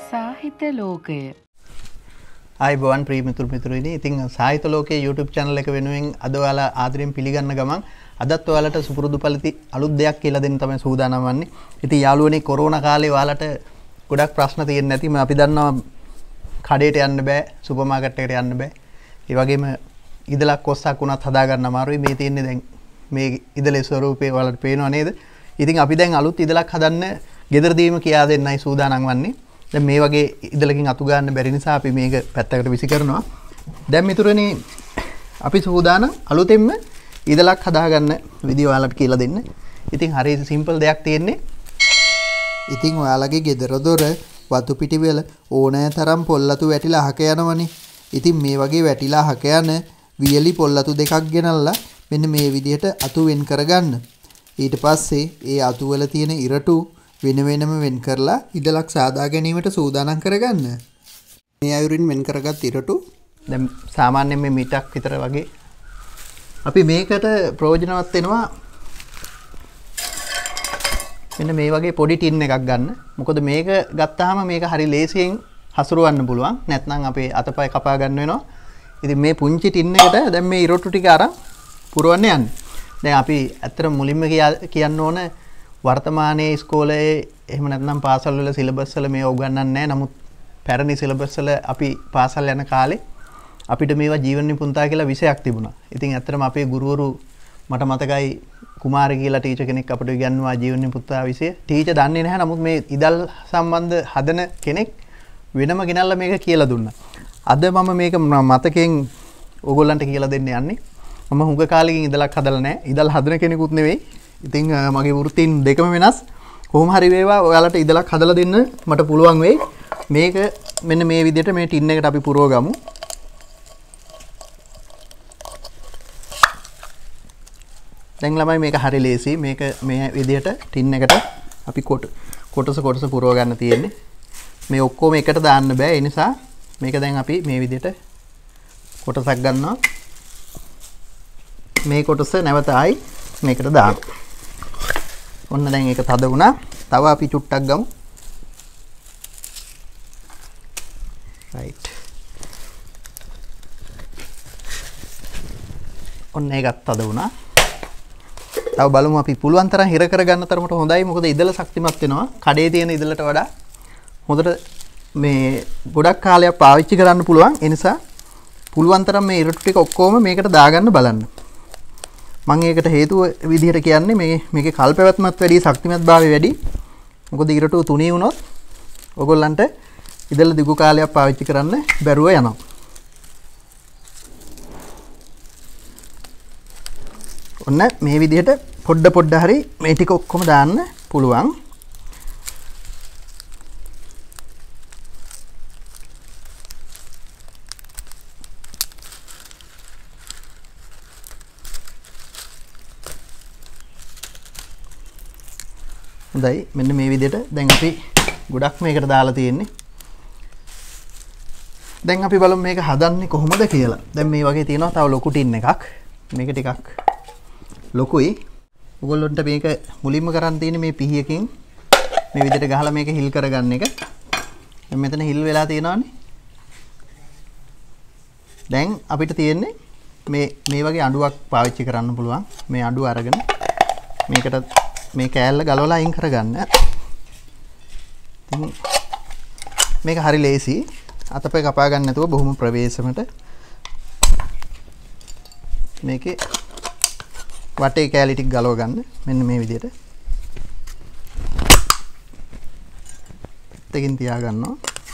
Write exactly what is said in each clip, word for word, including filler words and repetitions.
සාහිත්‍ය ලෝකය. ආයිබෝවන් ප්‍රිය මිතුරු මිතුරුනි. ඉතින් සාහිත්‍ය ලෝකයේ YouTube channel එක වෙනුවෙන් අද ඔයාලා ආදරෙන් පිළිගන්න ගමන් අදත් ඔයාලට සුපුරුදු පරිදි අලුත් දෙයක් කියලා දෙන්න තමයි සූදානම් වන්නේ. ඉතින් යාළුවනේ කොරෝනා කාලේ ඔයාලට ගොඩක් ප්‍රශ්න තියෙන්නේ නැති මම අපි දන්නවා කඩේට යන්න බෑ, සුපර් මාකට් එකට යන්න බෑ. ඒ වගේම ඉදලක් කොස්සක් උනත් හදා ගන්න අමාරුයි. මේ තියෙන්නේ දැන් මේ ඉදලේ ස්වරූපේ ඔයාලට පේනව නේද? ඉතින් අපි දැන් අලුත් ඉදලක් හදන්න ගෙදරදීම කියා දෙන්නයි සූදානම් වන්නේ. දැන් මේ වගේ ඉදලකින් අතු ගන්න බැරි නිසා අපි මේක පැත්තකට විසි කරනවා. දැන් මිතුරනේ අපි සූදානම් අලුතෙන්ම ඉදලක් හදා ගන්න විදිය ඔයාලට කියලා දෙන්න. ඉතින් හරිය සිම්පල් දෙයක් තියෙන්නේ. ඉතින් ඔයාලගේ ගෙදර දොර වතු පිටි වල ඕනෑ තරම් පොල්ලතු වැටිලා අහක යනවනේ. ඉතින් මේ වගේ වැටිලා අහක යන වියලි පොල්ලතු දෙකක් ගෙනල්ලා මෙන්න මේ විදිහට අතු වෙන් කරගන්න. ඊට පස්සේ ඒ අතු වල තියෙන ඉරටු වෙන වෙනම වෙන් කරලා ඉදලක් සාදා ගැනීමට සූදානම් කරගන්න. මේ අයුරින් වෙන් කරගත් ඉරටු දැන් සාමාන්‍යයෙන් මේ මීටරක් විතර වගේ අපි මේකට ප්‍රයෝජනවත් වෙනවා. මෙන්න මේ වගේ පොඩි ටින් එකක් ගන්න. මොකද මේක ගත්තාම මේක හරි ලේසියෙන් හසුරවන්න පුළුවන්. නැත්නම් අපේ අතපය කපා ගන්න වෙනවා. ඉතින් මේ පුංචි ටින් එකට දැන් මේ ඉරටු ටික අරන් පුරවන්න යන්නේ. දැන් අපි ඇත්තට මුලින්ම කියන්න ඕන වර්තමානයේ ඉස්කෝලේ එහෙම නැත්නම් පාසල් වල සිලබස් වල මේ උගන්වන්නේ නැහැ. නමුත් පැරණි සිලබස් වල අපි පාසල් යන කාලේ අපිට මේවා ජීවන නිපුණතා කියලා විෂයක් තිබුණා. ඉතින් ඇත්තටම අපේ ගුරුවරු මට මතකයි කුමාරි කියලා ටීචර් කෙනෙක් අපිට ඉගන්වුවා ජීවන නිපුණතා විෂය. ටීචර් දන්නේ නැහැ. නමුත් මේ ඉදල් සම්බන්ධ හදන කෙනෙක් වෙනම ගෙනල්ලා මේක කියලා දුන්නා. අද මම මේක මතකයෙන් ඕගොල්ලන්ට කියලා දෙන්න යන්නේ. මම හුඟ කාලෙකින් ඉදලක් හදලා නැහැ. ඉදල් හදන කෙනෙකුත් නෙවෙයි. ඉතින් මගේ වෘත්තීන් දෙකම වෙනස්. කොහොම හරි වේවා ඔයාලට ඉදලක් හදලා දෙන්න මට පුළුවන් වෙයි. මේක මෙන්න මේ විදිහට මේ ටින් එකට අපි පුරව ගමු. දැන් ළමයි මේක හරි ලේසි. මේක මේ විදිහට ටින් එකට අපි කොට කොටස කොටස පුරව ගන්න තියෙන්නේ. මේ ඔක්කොම එකට දාන්න බෑ. ඒ නිසා මේක දැන් අපි මේ විදිහට කොටසක් ගන්නවා. මේ කොටස නැවත ආයි මේකට දාන්න. ඔන්න දැන් ඒක තද වුණා. තව අපි චුට්ටක් ගමු. right. ඔන්න ඒකත් තද වුණා. තව බලමු අපි පුළුවන් තරම් හිර කරගන්න තරමට හොඳයි. මොකද ඉදල ශක්තිමත් වෙනවා. කඩේ තියෙන ඉදලට වඩා හොඳට මේ ගොඩක් කාලයක් පාවිච්චි කරන්න පුළුවන්. ඒ නිසා පුළුවන් තරම් මේ ඉරටු ටික ඔක්කොම මේකට දාගන්න බලන්න. මම ඒකට හේතුව විදිහට කියන්නේ මේ මේකේ කල් පැවැත්මත් වැඩි, ශක්තිමත්භාවය වැඩි. මොකද ඉරටු තුනී වුණොත් ඔයගොල්ලන්ට ඉදල දිගු කාලයක් පාවිච්චි කරන්න බැරුව යනවා. ඔන්න මේ විදිහට පොඩ පොඩ හරි මේ ටික ඔක්කොම දාන්න පුළුවන්. හොඳයි. මෙන්න මේ විදිහට දැන් අපි ගොඩක් මේකට දාලා තියෙන්නේ. දැන් අපි බලමු මේක හදන්නේ කොහොමද කියලා. දැන් මේ වගේ තියෙනවා තව ලොකු ටින් එකක්. මේක ටිකක් ලොකුයි. ඔයගොල්ලන්ට මේක මුලින්ම කරන්න තියෙන්නේ මේ පිහියකින් මේ විදිහට ගහලා මේක හිල් කරගන්න එක. දැන් මෙතන හිල් වෙලා තියෙනවානේ. දැන් අපිට තියෙන්නේ මේ මේ වගේ අඬුවක් පාවිච්චි කරන්න පුළුවන්. මේ අඬුව අරගෙන මේකට මේ කෑල්ල ගලවලා අයින් කරගන්න. ඉතින් මේක හරි ලේසි. අතපය කපා ගන්න නැතුව බොහොම ප්‍රවේශමට මේකේ වටේ කෑලි ටික ගලව ගන්න. මෙන්න මේ විදිහට. දෙකින් තියා ගන්නවා.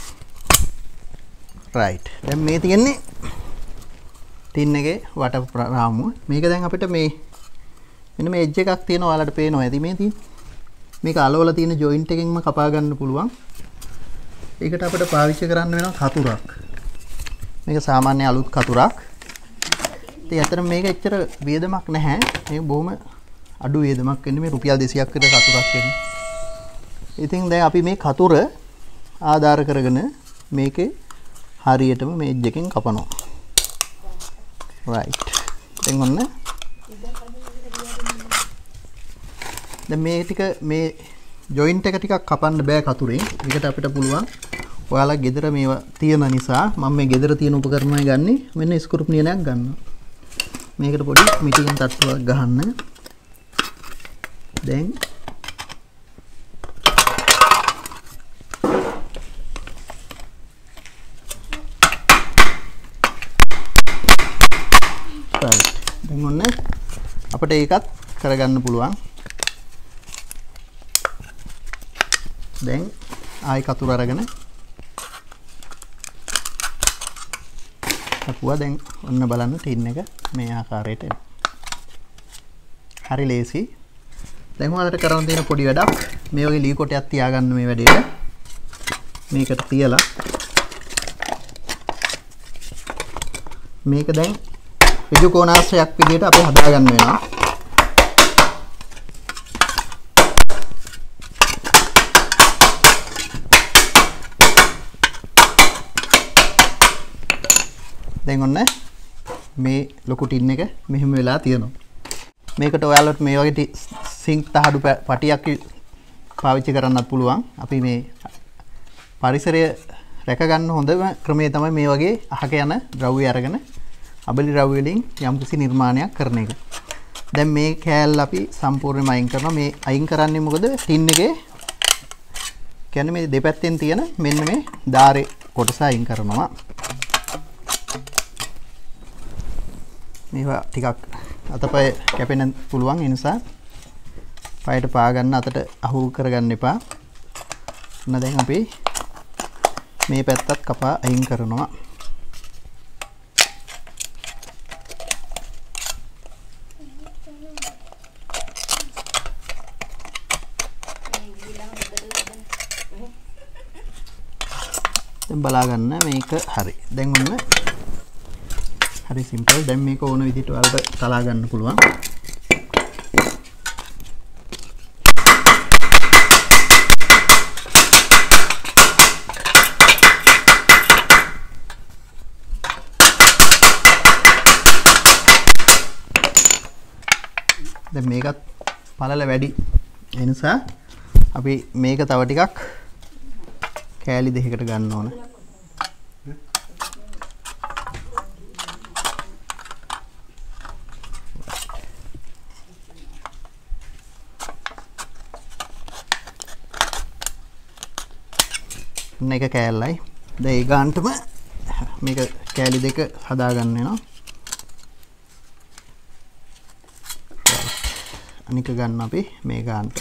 right. දැන් මේ තියෙන්නේ ටින් එකේ වට රාමුව. මේක දැන් අපිට මේ මෙන්න මේ එජ් එකක් තියෙනවා. ඔයාලට පේනවා ඇති මේ තියෙන. මේක අලවල තියෙන ජොයින්ට් එකකින්ම කපා ගන්න පුළුවන්. ඒකට අපිට පාවිච්චි කරන්න වෙනවා කතුරක්. මේක සාමාන්‍ය අලුත් කතුරක්. ඉතින් ඇත්තටම මේක එච්චර වියදමක් නැහැ. මේක බොහොම අඩු වියදමක් වෙන්නේ. මේ රුපියල් දෙසීයක් විතර කතුරක් වෙන්නේ. ඉතින් දැන් අපි මේ කතුර ආධාර කරගෙන මේකේ හරියටම මේ එජ් එකෙන් කපනවා. right. දැන් ඔන්න දැන් මේ ටික මේ ජොයින්ට් එක ටිකක් කපන්න බෑ කතුරෙන්. ඒකට අපිට පුළුවන් ඔයාලා ගෙදර මේවා තියෙන නිසා මම මේ ගෙදර තියෙන උපකරණයි ගන්නෙ. මෙන්න ස්ක්‍රූ නියනයක් ගන්නවා. මේකට පොඩි මිටින් තට්ටුවක් ගහන්න. දැන් දැන් ඔන්න අපිට ඒකත් කරගන්න පුළුවන්. දැන් ආයි කතුර අරගෙන අපුවා දැන් ඔන්න බලන්න ටින් එක මේ ආකාරයට එනවා. හරි ලේසි. දැන් ඔයාලට කරන්න තියෙන පොඩි වැඩක් මේ වගේ ලී කොටයක් තියාගන්න මේ වැඩේට. මේකට තියලා මේක දැන් ඍජු කෝණාශ්‍රයක් විදිහට අපි හදාගන්න වෙනවා. දැන් ඔන්න මේ ලොකු ටින් එක මෙහෙම වෙලා තියෙනවා. මේකට ඔයාලට මේ වගේ සිංක් තහඩු පටියක් පාවිච්චි කරන්නත් පුළුවන්. අපි මේ පරිසරය රැක ගන්න හොඳම ක්‍රමය තමයි මේ වගේ අහක යන ද්‍රව්‍ය අරගෙන අබලි ද්‍රව්‍ය වලින් යම්කිසි නිර්මාණයක් කරන එක. දැන් මේ කෑල්ල අපි සම්පූර්ණයෙන්ම අයින් කරනවා. මේ අයින් කරන්නේ මොකද? ටින් එකේ කියන්නේ මේ දෙපැත්තෙන් තියෙන මෙන්න මේ ධාරේ කොටස අයින් කරනවා. මේවා ටිකක් අතපය කැපෙන්න පුළුවන්. ඒ නිසා පයට පා ගන්න අතට අහු කරගන්න එපා. ඔන්න දැන් අපි මේ පැත්තත් කපා අයින් කරනවා. දැන් බලා ගන්න මේක හරි. දැන් ඔන්න හරි සිම්පල්. දැන් මේක ඕන විදිහට ඔයාලට තලා ගන්න පුළුවන්. දැන් මේකත් පළල වැඩි. ඒ නිසා අපි මේක තව ටිකක් කෑලි දෙකකට ගන්න ඕන. මේක කෑල්ලයි. දැන් ඒ ගානටම මේක කෑලි දෙක හදා ගන්න වෙනවා. අනික ගන්න අපි මේ ගානට.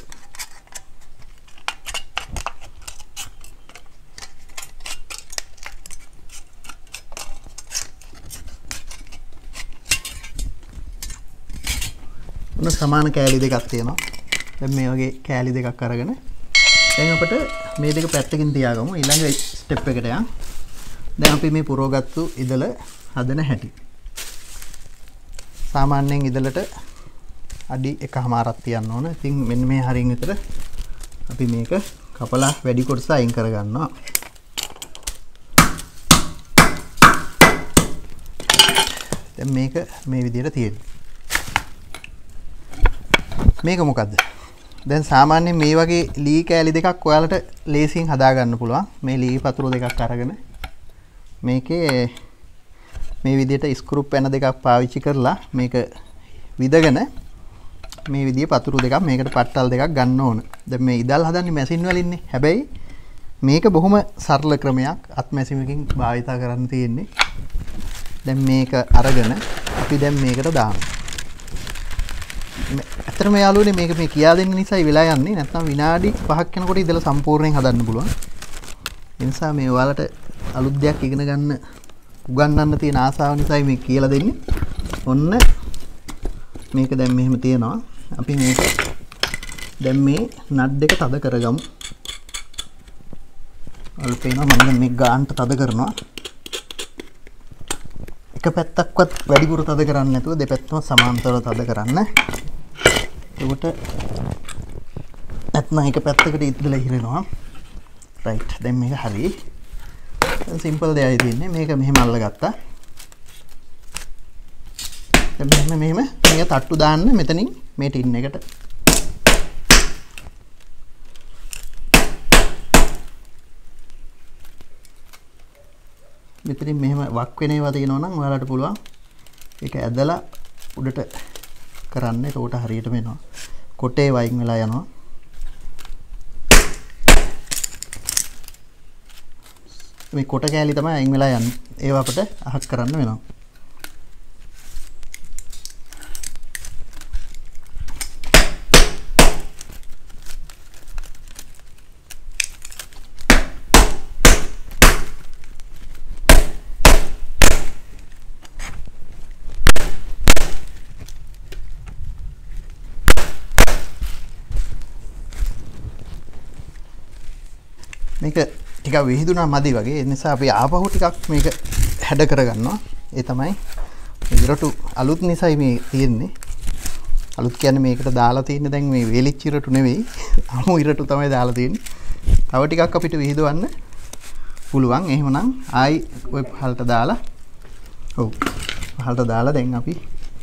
ඔන්න සමාන කෑලි දෙකක් තියෙනවා. දැන් මේ වගේ කෑලි දෙකක් අරගෙන දැන් අපිට මේ දෙක පැත්තකින් තියාගමු. ඊළඟ ස්ටෙප් එකට යන්න. දැන් අපි මේ පුරවගත්තු ඉදල හදන හැටි. සාමාන්‍යයෙන් ඉදලට අඩි එකමාරක් තියන්න ඕන. ඉතින් මෙන්න මේ හරින් විතර අපි මේක කපලා වැඩි කොටස අයින් කරගන්නවා. දැන් මේක මේ විදිහට තියෙනවා. මේක මොකද්ද? දැන් සාමාන්‍යයෙන් මේ වගේ ලී කෑලි දෙකක් ඔයාලට ලේසියෙන් හදා ගන්න පුළුවන්. මේ ලී පතුරු දෙකක් අරගෙන මේකේ මේ විදිහට ස්ක්‍රූ පැන දෙකක් පාවිච්චි කරලා මේක විදගෙන මේ විදිහේ පතුරු දෙකක් මේකට පට්ටල් දෙකක් ගන්න ඕන. දැන් මේ ඉදල් හදන්නේ මැෂින් වලින්නේ. හැබැයි මේක බොහොම සරල ක්‍රමයක්. අත් මැෂිනකින් භාවිත කරන්න තියෙන්නේ. දැන් මේක අරගෙන අපි දැන් මේකට දානවා. ඇත්තටම යාළුවනේ මේක මේ කියා දෙන්න නිසායි වෙලා යන්නේ. නැත්නම් විනාඩි පහක් යනකොට ඉදලා සම්පූර්ණයෙන් හදන්න පුළුවන්. ඒ නිසා මේ ඔයාලට අලුත් දෙයක් ඉගෙන ගන්න උගන්වන්න තියෙන ආසාව නිසායි මේ කියලා දෙන්නේ. ඔන්න මේක දැන් මෙහෙම තියෙනවා. අපි මේක දැන් මේ නට් දෙක තද කරගමු. ඔයාලට පේනවා මම දැන් මේ ගානට තද කරනවා. එක පැත්තක්වත් වැඩිපුර තද කරන්නේ නැතුව දෙපැත්තම සමාන්තරව තද කරන්න. එතකොට නැත්නම් එක පැත්තකට ඉදලා ඉහිරෙනවා. රයිට්. දැන් මේක හරි. දැන් සිම්පල් දෙයයි තියෙන්නේ. මේක මෙහෙම අල්ලගත්තා. දැන් මෙහෙම මෙහෙම මේක තට්ටු දාන්න මෙතනින් මේ ටින් එකට. මෙතනින් මෙහෙම වක් වෙන ඒවා තියෙනවා නම් ඔයාලට පුළුවන් ඒක ඇදලා උඩට කරන්න. ඒකට හරියටම එනවා. කොටේ වයින් වෙලා යනවා. මේ කොට කෑලි තමයි අයින් වෙලා යන්නේ. ඒව අපිට අහක් කරන්න වෙනවා. මේක ටිකක් විහිදුනා මදි වගේ. ඒ නිසා අපි ආපහු ටිකක් මේක හැඩ කරගන්නවා. ඒ තමයි ඉරටු අලුත් නිසයි මේ තියෙන්නේ. අලුත් කියන්නේ මේකට දාලා තියෙන්නේ දැන් මේ වේලිච්ච ඉරටු නෙවෙයි. අමු ඉරටු තමයි දාලා තියෙන්නේ. තව ටිකක් අපිට විහිදවන්න පුළුවන්. එහෙමනම් ආයි ඔය පහලට දාලා ඔව් පහලට දාලා දැන් අපි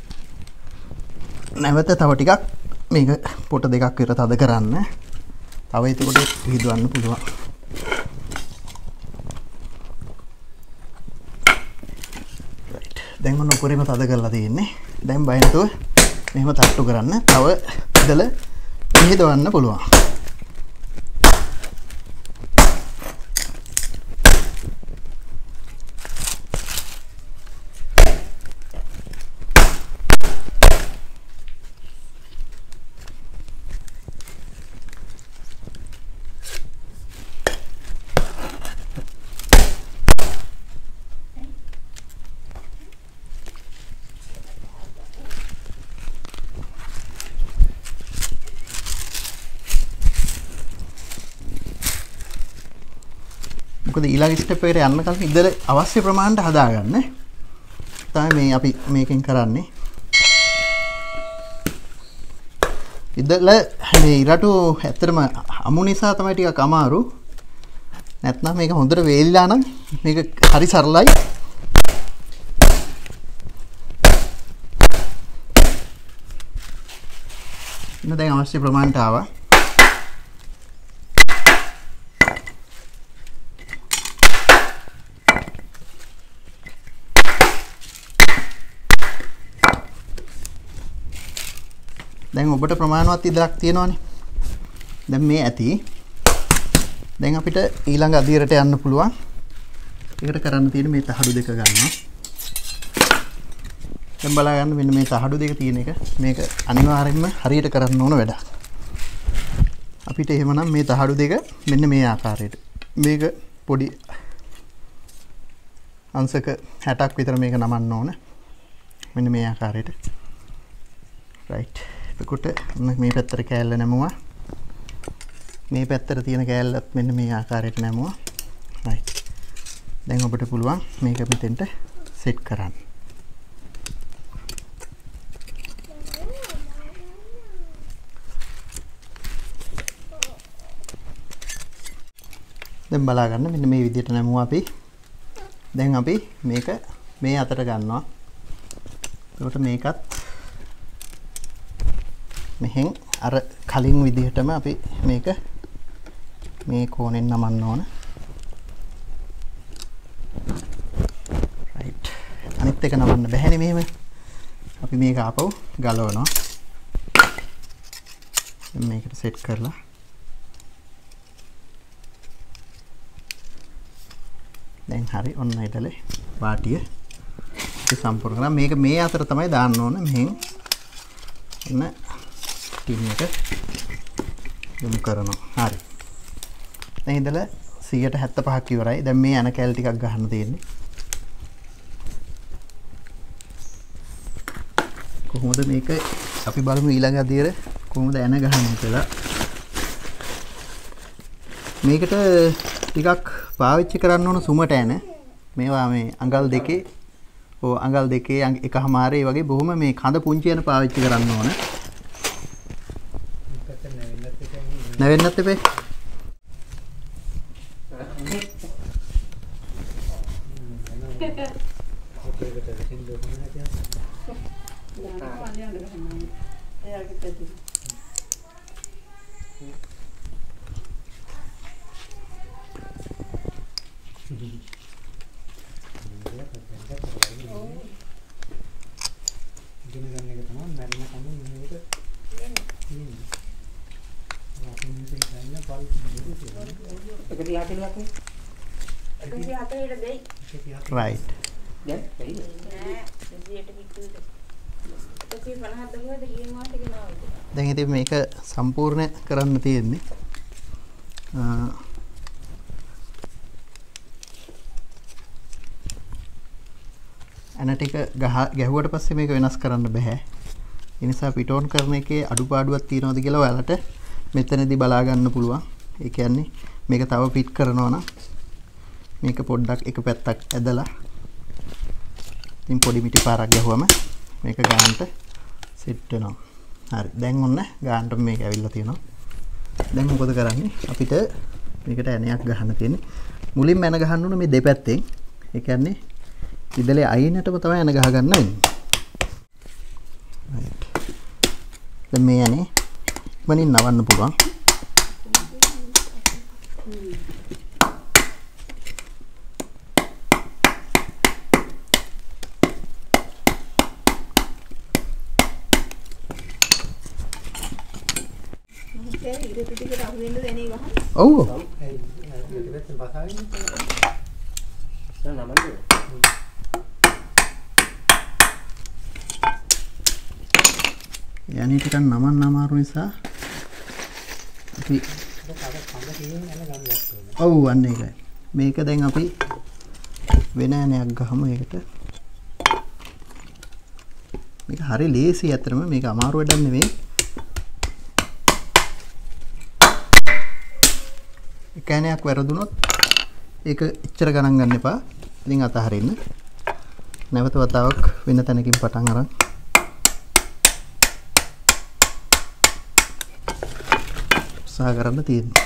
නැවත තව ටිකක් මේක පොට දෙකක් විතර තද කරන්න. තව එතකොට විහිදවන්න පුළුවන්. දැන් මොන උඩරේම තද කරලා තියෙන්නේ. දැන් බය නැතුව මෙහෙම තට්ටු කරන්න. තව ඉදල විහිදවන්න පුළුවන්. මොකද ඊළඟ ස්ටෙප් එකට යන්න කලින් ඉදල අවශ්‍ය ප්‍රමාණයට හදාගන්න. තමයි මේ අපි මේකෙන් කරන්නේ. ඉදල මේ ඉරටු ඇත්තටම අමු නිසා තමයි ටිකක් අමාරු. නැත්නම් මේක හොඳට වේලිලා නම් මේක හරි සරලයි. ඉන්න දැන් අවශ්‍ය ප්‍රමාණයට ආවා. දැන් ඔබට ප්‍රමාණවත් ඉදලක් තියෙනවානේ. දැන් මේ ඇති. දැන් අපිට ඊළඟ අදියරට යන්න පුළුවන්. ඒකට කරන්න තියෙන්නේ මේ තහඩු දෙක ගන්නවා. දැන් බලා ගන්න මෙන්න මේ තහඩු දෙක තියෙන එක. මේක අනිවාර්යයෙන්ම හරියට කරන්න ඕන වැඩක්. අපිට එහෙමනම් මේ තහඩු දෙක මෙන්න මේ ආකාරයට. මේක පොඩි අංශක හැටක් විතර මේක නමන්න ඕන. මෙන්න මේ ආකාරයට. right. එතකොට මේ පැත්තට කෑල්ල නැමුවා. මේ පැත්තට තියෙන කෑල්ලත් මෙන්න මේ ආකාරයට නැමුවා. right. දැන් ඔබට පුළුවන් මේක මෙතෙන්ට සෙට් කරන්න. දැන් බලා ගන්න මෙන්න මේ විදිහට නැමුවා අපි. දැන් අපි මේක මේ අතට ගන්නවා. එතකොට මේකත් මෙහෙන් අර කලින් විදිහටම අපි මේක මේ කෝණයෙන් නමන්න ඕන. right. අනිත් එක නමන්න බැහැනේ මෙහෙම. අපි මේක ආපහු ගලවනවා. දැන් මේකට සෙට් කරලා දැන් හරි ඔන්න ඉතලේ වාටිය සම්පූර්ණ කරා. මේක මේ අතර තමයි දාන්න ඕන. මෙහෙන් එන්න ටින් එක යොමු කරනවා. හරි. දැන් ඉඳලා සියයට හැත්තෑ පහක් ඉවරයි. දැන් මේ යන කැල් ටිකක් ගහන්න තියෙන්නේ. කොහොමද මේක අපි බලමු ඊළඟ අදියර කොහොමද එන ගහන්නේ කියලා. මේකට ටිකක් පාවිච්චි කරන්න ඕන සුමට ඇන. මේවා මේ අඟල් දෙකේ ඕ අඟල් දෙකේ එකමාරේ වගේ බොහොම මේ කඳ පුංචි යන පාවිච්චි කරන්න ඕන. නැවෙන්නත් එපේ. right දැන් ඉතින් මේක සම්පූර්ණ කරන්න තියෙන්නේ ඇන ටික ගැහුවට පස්සේ මේක වෙනස් කරන්න බෑ. ඒ නිසා පිටෝන් කරන එකේ අඩුපාඩුවක් තියෙනවද කියලා ඔයාලට මෙතනදී බලා ගන්න පුළුවන්. ඒ කියන්නේ මේක තව පිට් කරනවා නම් මේක පොඩ්ඩක් එක පැත්තක් ඇදලා ඉතින් පොඩි මිටි පාරක් ගහුවම මේක ගානට සෙට් වෙනවා. හරි. දැන් ඔන්න ගානට මේක ඇවිල්ලා තියෙනවා. දැන් මොකද කරන්නේ? අපිට මේකට ඇණයක් ගහන්න තියෙන්නේ. මුලින්ම ඇණ ගහන්න ඕන මේ දෙපැත්තෙන්. ඒ කියන්නේ ඉදලේ අයිනටම තමයි ඇණ ගහ ගන්න වෙන්නේ. right. දැන් මේ ඇනේ මනින් නවන්න පුළුවන්. ඔව් යන්නේ ටිකක් නමන්න අමාරු නිසා අපි ඔව් අන්න ඒකයි මේක දැන් අපි වෙන ඇණයක් ගහමු ඒකට මේක හරි ලේසි අතරම මේක අමාරු වැඩක් නෙවෙයි කෑනයක් වැරදුනොත් ඒක එච්චර ගණන් ගන්න එපා. ඉතින් අතහරින්න. නැවත වතාවක් වෙන තැනකින් පටන් අරන් උත්සාහ කරන්න තියෙනවා.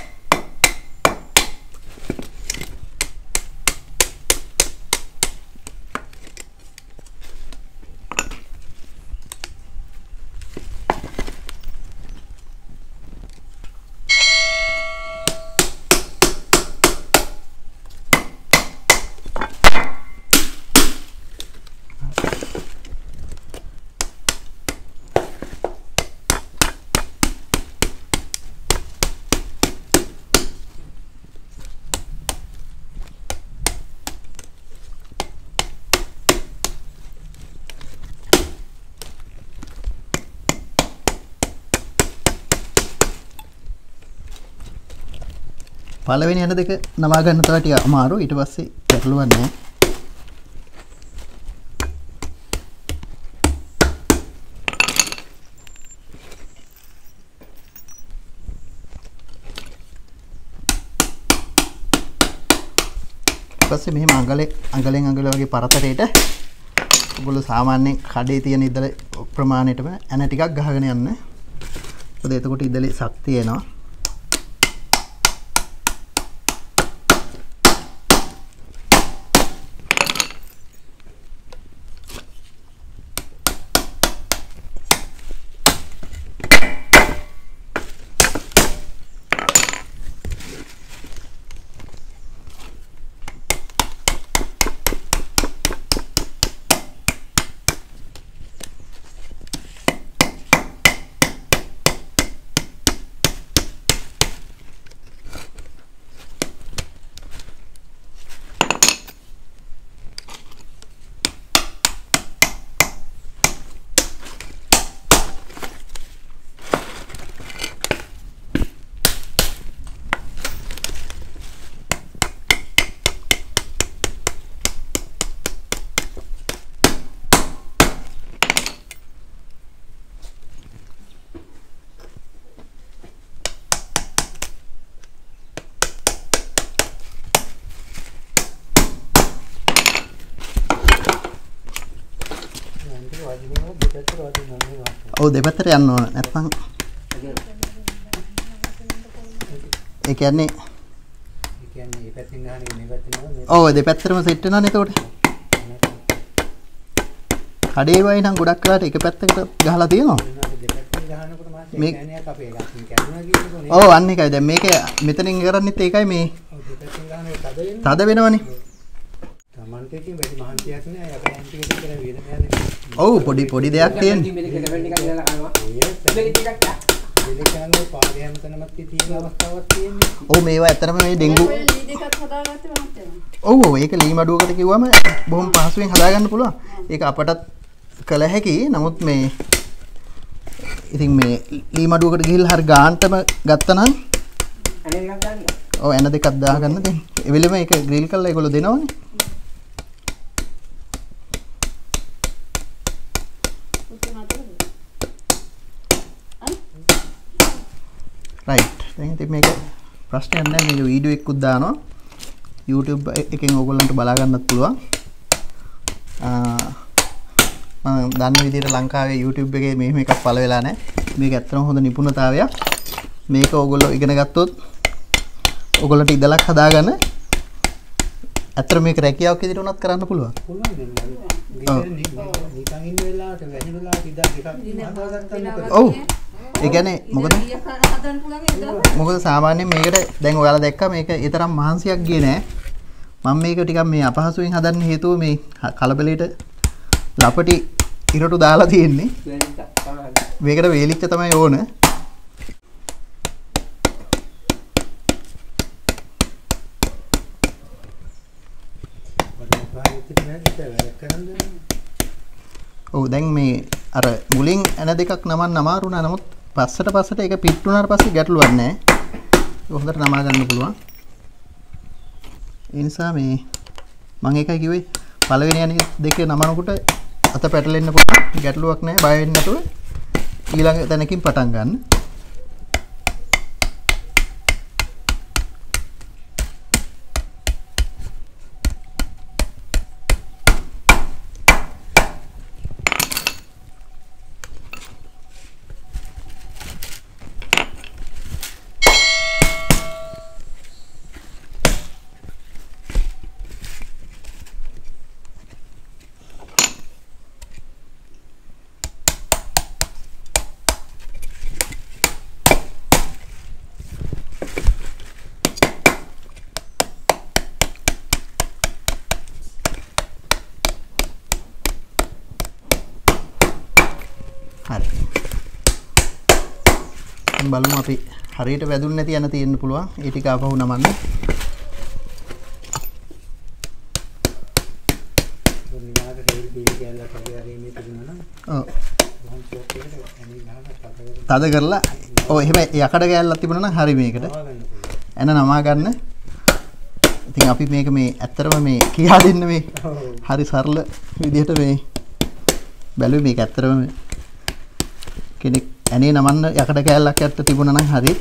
පළවෙනි ඇණ දෙක නමා ගන්න තව ටික අමාරු. ඊට පස්සේ පැටලුවක් නැහැ. ඊපස්සේ මෙහෙම අඟලේ අඟලෙන් අඟල වගේ පරතරයට ඔයගොල්ලෝ සාමාන්‍යයෙන් කඩේ තියෙන ඉදල ප්‍රමාණයටම ඇණ ටිකක් ගහගෙන යන්න. මොකද එතකොට ඉදලේ ශක්තිය එනවා. ඔව් දෙපැත්තට යන්න ඕන නැත්නම් ඒ කියන්නේ ඒ කියන්නේ මේ පැත්තෙන් ගහන්නේ මේ පැත්තෙන් නෝ ඔව් දෙපැත්තටම සෙට් වෙනවනේ එතකොට කඩේ වයි නම් ගොඩක් වෙලාට එක පැත්තකට ගහලා තියෙනවා දෙපැත්තෙන් ගහනකොට මාසේ කෑනයක් අපේ ගන්න කැඩුනා කියනකොනේ ඔව් අන්න එකයි දැන් මේක මෙතනින් කරන්නේත් ඒකයි මේ ඔව් දෙපැත්තෙන් ගහනකොට තද වෙන්නේ තද වෙනවනේ තමන්ට ඉතින් වැඩි මහන්සියක් නෑ අපේ ඇන්ටි එකේ කියලා වේද නෑනේ ඔව් පොඩි පොඩි දෙයක් තියෙන්නේ දෙලකන්නේ පාරේ හැමතැනම තියෙන අවස්ථාවක් තියෙන්නේ. ඔව් මේවා ඇත්තටම මේ ඩෙන්ගු ඔය ලී දෙකත් හදාගත්තේ මහත්තයා. ඔව් ඔව් ඒක ලී මඩුවකට කිව්වම බොහොම පහසුවෙන් හදාගන්න පුළුවන්. ඒක අපටත් කළ හැකි. නමුත් මේ ඉතින් මේ ලී මඩුවකට ගිහිල්ලා හරි ගාන්ටම ගත්තනම් අනේ ගන්න. ඔව් එන දෙකක් දාගන්න දැන්. ඒ වෙලෙම ඒක ග්‍රිල් කරලා ඒගොල්ලෝ දෙනවනේ. රයිට්. දැන් ඉතින් මේක ප්‍රශ්නයක් නැහැ. මේක වීඩියෝ එකකුත් දානවා. YouTube එකෙන් ඕගොල්ලන්ට බලා ගන්නත් පුළුවන්. මම දන්න විදිහට ලංකාවේ YouTube එකේ මෙහෙම එකක් පළ වෙලා නැහැ. මේක ඇත්තටම හොඳ නිපුණතාවයක්. මේක ඕගොල්ලෝ ඉගෙන ගත්තොත් ඕගොල්ලන්ට ඉදලක් හදාගන්න ඇත්තට මේක රැකියාවක් විදිහට උනත් කරන්න පුළුවන්. පුළුවන් දෙන්න. නිකන් ඉන්න වෙලාවට වැහි වෙලාවට ඉඳන් එකක් හදාගත්තා. ඔව්. ඒ කියන්නේ මොකද මොකද සාමාන්‍යයෙන් මේකට දැන් ඔයාලා දැක්කා මේක ඒ තරම් මහන්සියක් ගියේ නෑ. මම මේක ටිකක් මේ අපහසුවෙන් හදන්න හේතුව මේ කලබලෙට ලපටි ඉරටු දාලා තියෙන්නේ. මේකට වේලිච්ච තමයි ඕන. ඔව් දැන් මේ අර මුලින් එන දෙකක් නමන්න අමාරු නා නමුත් පස්සට පස්සට ඒක පිට් වුණාට පස්සේ ගැටලුවක් නැහැ. ඒක හොඳට නමා ගන්න පුළුවන්. ඒ නිසා මේ මම ඒකයි කිව්වේ පළවෙනි අනිත් දෙක නමනකොට අත පැටලෙන්න පුළුවන්. ගැටලුවක් නැහැ. බය වෙන්න නැතුව ඊළඟ තැනකින් පටන් ගන්න. බලමු අපි හරියට වැදුන්නේ නැති යන තියෙන්න පුළුවන්. ඒ ටික ආපහු නමන්න. ඔව්. තද කරලා ඔව් එහෙම යකඩ ගෑල්ලක් තිබුණා නම් හරි මේකට. එන නමා ගන්න. ඉතින් අපි මේක මේ ඇත්තටම මේ කියා දෙන්න මේ හරි සරල විදිහට මේ බැලුවේ මේක ඇත්තටම කෙනෙක් ඇනේ නමන්න යකඩ කෑල්ලක් ඇත්ත තිබුණා නම් හරි.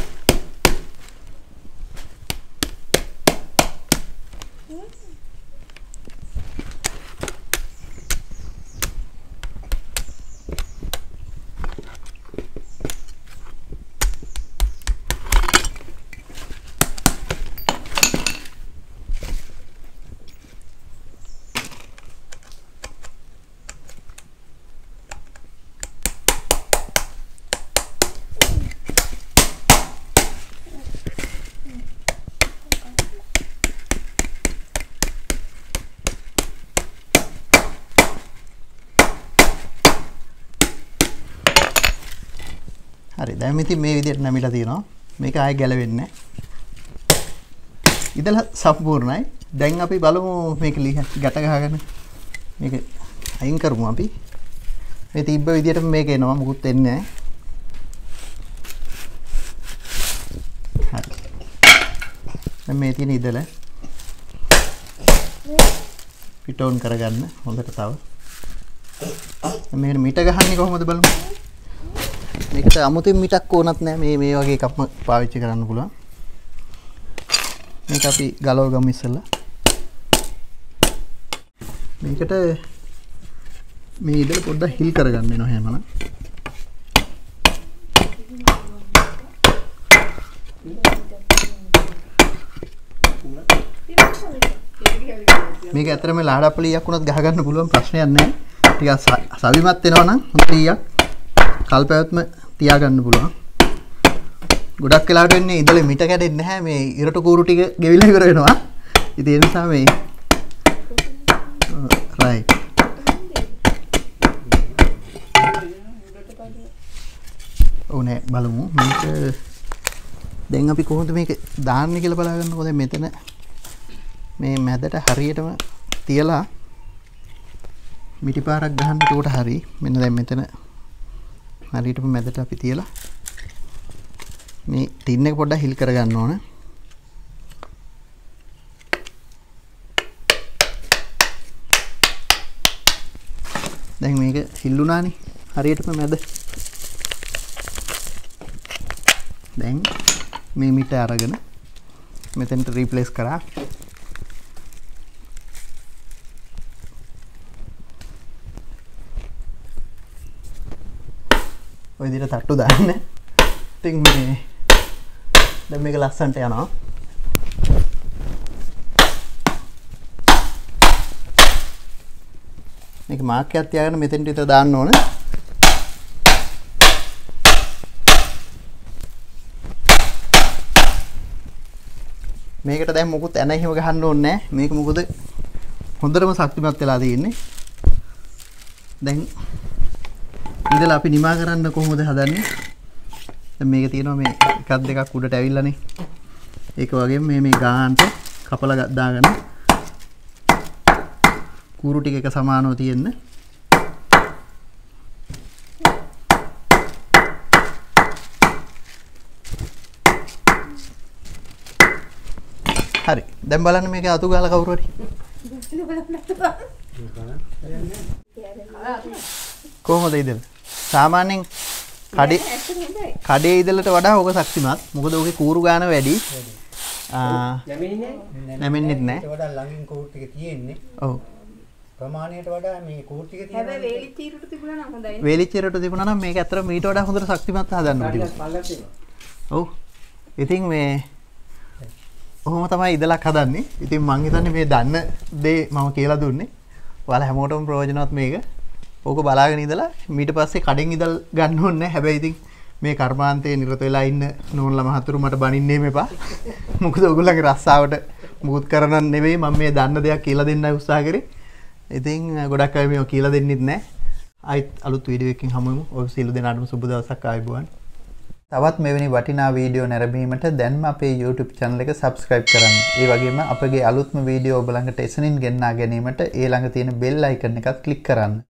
හරි දැන් ඉතින් මේ විදිහට නැමිලා තියෙනවා. මේක ආයෙ ගැලවෙන්නේ නැහැ. ඉතල සම්පූර්ණයි. දැන් අපි බලමු මේක ගැට ගහගෙන මේක අයින් කරමු අපි. මේ තිබ්බ විදිහටම මේක එනවා. මුකුත් වෙන්නේ නැහැ. හරි. දැන් මේ තියෙන ඉදල පිටෝන් කරගන්න හොඳට තව. මෙහෙම මිට ගහන්නේ කොහොමද බලමු. මේකට අමුතින් මිටක් ඕනත් නැහැ. මේ මේ වගේ එකක්ම පාවිච්චි කරන්න පුළුවන්. මේක අපි ගලව ගමු ඉස්සෙල්ලා. මේකට මේ ඉදල පොඩ්ඩක් හිල් කරගන්න වෙනවා හැමනම්. මේක ඇත්තටම ලාඩප්පලියක් වුණත් ගහ ගන්න පුළුවන් ප්‍රශ්නයක් නැහැ. ටිකක් සවිමත් වෙනවා නම් හොඳ ටීයක් කල්පැවැත්ම තියාගන්න පුළුවන්. ගොඩක් වෙලාවට වෙන්නේ ඉඳලේ මිට කැඩෙන්නේ නැහැ. මේ ඉරට කූරු ටික ගෙවිලා ඉවර වෙනවා. ඉතින් ඒ නිසා මේ රයිට්. ඕනේ බලමු මේක දැන් අපි කොහොමද මේක දාන්නේ කියලා බලා ගන්නකො. දැන් මෙතන මේ මැදට හරියටම තියලා මිටිපාරක් ගහන්න. ඒකට හරි මෙන්න දැන් මෙතන හරියටම මැදට අපි තියලා මේ ටින් එක පොඩ්ඩක් හිල් කරගන්න ඕන. දැන් මේක හිල්ුණානේ හරියටම මැද. දැන් මේ මිට අරගෙන මෙතනට රීප්ලේස් කරා. ඔය විදිහට තට්ටු දාන්න. ඉතින් මේ දැන් මේක ලස්සන්ට යනවා. මේක මාක් එකක් තියාගෙන මෙතෙන්ට විතර දාන්න ඕන. මේකට දැන් මොකුත් එන එහෙම ගහන්න ඕනේ නැහැ. මේක මොකද හොඳටම ශක්තිමත් වෙලා තියෙන්නේ. දැන් ඉඳලා අපි නිමා කරන්න කොහොමද හදන්නේ? දැන් මේක තියෙනවා මේ එකක් දෙකක් උඩට ඇවිල්ලානේ. ඒක වගේම මේ මේ ගාහන්ට කපලා දාගන්න. කූරු ටික එක සමානව තියෙන්න. හරි. දැන් බලන්න මේක අතු ගාලා කවුරු හරි. කොහොමද ඉදල? සාමාන්‍යයෙන් කඩේ කඩේ ඉදලට වඩා ඕක ශක්තිමත්. මොකද ඕකේ කූරු ගාන වැඩි. ආ නැමෙන්නේ නැහැ. ඒකට වඩා ළඟින් කෝට් එක තියෙන්නේ. ඔව්. ප්‍රමාණයට වඩා මේ කෝට් එක තියෙනවා. හැබැයි වේලිච්ච ඉරට තිබුණා නම් හොඳයි. වේලිච්ච ඉරට තිබුණා නම් මේක ඇත්තට මීට වඩා හොඳට ශක්තිමත් හදන්න ඕනේ. ඔව්. ඉතින් මේ ඔහොම තමයි ඉදලක් හදන්නේ. ඉතින් මං හිතන්නේ මේ දන්න දේ මම කියලා දුන්නේ. ඔයාලා හැමෝටම ප්‍රයෝජනවත් මේක. ඕක බලාගෙන ඉඳලා ඊට පස්සේ කඩෙන් ඉදල් ගන්න ඕනේ නැහැ. හැබැයි ඉතින් මේ කර්මාන්තයේ නිරත වෙලා ඉන්න නෝන්ලා මහතුරු මට බනින්නේ මෙපා. මොකද ඔයගොල්ලන්ගේ රස්සාවට මුකුත් කරනන් නෙවෙයි මම මේ දන්න දෙයක් කියලා දෙන්නයි උත්සාහ කරේ. ඉතින් ගොඩක් අය මේක කියලා දෙන්නෙත් නැහැ. ආයිත් අලුත් වීඩියෝ එකකින් හමු වෙමු. ඔය සියලු දෙනාටම සුබ දවසක් ආයුබෝවන්. තවත් මෙවැනි වටිනා වීඩියෝ නැරඹීමට දැන්ම අපේ YouTube channel එක subscribe කරන්න. ඒ වගේම අපගේ අලුත්ම වීඩියෝ ඔබ ළඟට එසනින් ගෙන්වා ගැනීමට ඒ ළඟ තියෙන bell icon එකත් click කරන්න.